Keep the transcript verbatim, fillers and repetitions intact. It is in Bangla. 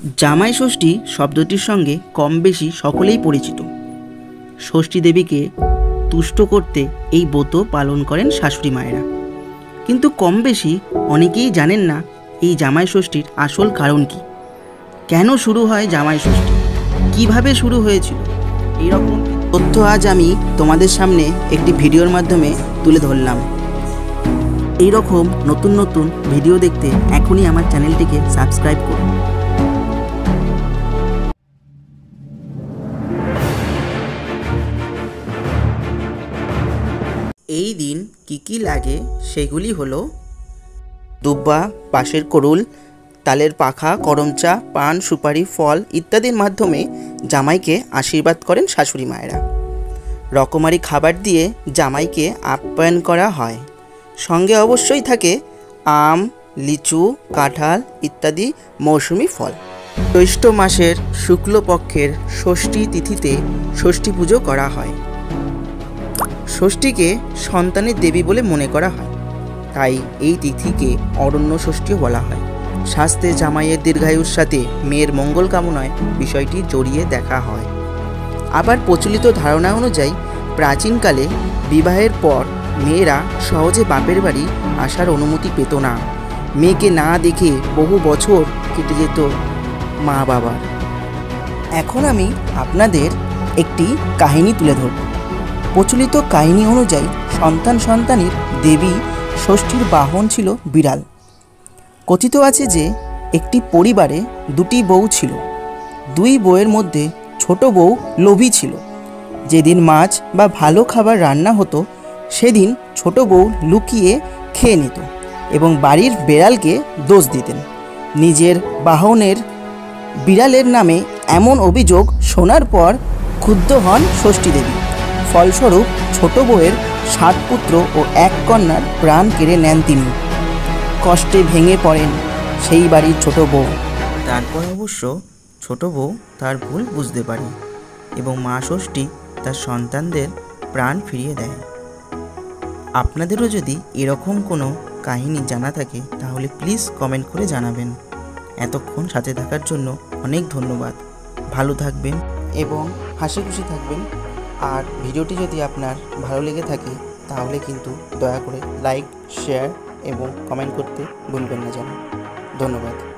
জামাই ষষ্ঠী শব্দটির সঙ্গে কম বেশি সকলেই পরিচিত। ষষ্ঠী দেবীকে তুষ্ট করতে এই ব্রত পালন করেন শাশুড়ি মায়েরা। কিন্তু কম বেশি অনেকেই জানেন না এই জামাই ষষ্ঠীর আসল কারণ কি, কেন শুরু হয় জামাই ষষ্ঠী, কিভাবে শুরু হয়েছিল। এইরকম তথ্য আজ আমি তোমাদের সামনে একটি ভিডিওর মাধ্যমে তুলে ধরলাম। এই রকম নতুন নতুন ভিডিও দেখতে এখনই আমার চ্যানেলটিকে সাবস্ক্রাইব করুন। এই দিন কী কী লাগে সেগুলি হলো দুব্বা, বাঁশের করুল, তালের পাখা, করমচা, পান, সুপারি, ফল ইত্যাদির মাধ্যমে জামাইকে আশীর্বাদ করেন শাশুড়ি মায়েরা। রকমারি খাবার দিয়ে জামাইকে আপ্যায়ন করা হয়। সঙ্গে অবশ্যই থাকে আম, লিচু, কাঁঠাল ইত্যাদি মৌসুমি ফল। জ্যৈষ্ঠ মাসের শুক্লপক্ষের ষষ্ঠী তিথিতে ষষ্ঠী পুজো করা হয়। ষষ্ঠীকে সন্তানের দেবী বলে মনে করা হয়, তাই এই তিথিকে অরণ্য ষষ্ঠীও বলা হয়। শাস্ত্রে জামাইয়ের দীর্ঘায়ুর সাথে মেয়ের মঙ্গল কামনায় বিষয়টি জড়িয়ে দেখা হয়। আবার প্রচলিত ধারণা অনুযায়ী প্রাচীনকালে বিবাহের পর মেয়েরা সহজে বাপের বাড়ি আসার অনুমতি পেত না। মেয়েকে না দেখে বহু বছর কেটে যেত মা বাবার। এখন আমি আপনাদের একটি কাহিনী তুলে ধরব। প্রচলিত কাহিনী অনুযায়ী সন্তান সন্তানের দেবী ষষ্ঠীর বাহন ছিল বিড়াল। কথিত আছে যে একটি পরিবারে দুটি বউ ছিল। দুই বউয়ের মধ্যে ছোট বউ লোভী ছিল। যেদিন মাছ বা ভালো খাবার রান্না হতো সেদিন ছোট বউ লুকিয়ে খেয়ে নিত এবং বাড়ির বেড়ালকে দোষ দিতেন। নিজের বাহনের বিড়ালের নামে এমন অভিযোগ শোনার পর ক্ষুব্ধ হন ষষ্ঠী দেবী। ফলস্বরূপ ছোট বউয়ের সাত পুত্র ও এক কন্যার প্রাণ কেড়ে নেন তিনি। কষ্টে ভেঙে পড়েন সেই বাড়ির ছোট বউ। তারপর অবশ্য ছোট বউ তার ভুল বুঝতে পারে এবং মা ষষ্ঠী তার সন্তানদের প্রাণ ফিরিয়ে দেয়। আপনাদেরও যদি এরকম কোনো কাহিনী জানা থাকে তাহলে প্লিজ কমেন্ট করে জানাবেন। এতক্ষণ সাথে থাকার জন্য অনেক ধন্যবাদ। ভালো থাকবেন এবং হাসি খুশি থাকবেন। আর ভিডিওটি যদি আপনার ভালো লেগে থাকে তাহলে কিন্তু দয়া করে লাইক, শেয়ার এবং কমেন্ট করতে ভুলবেন না যেন। ধন্যবাদ।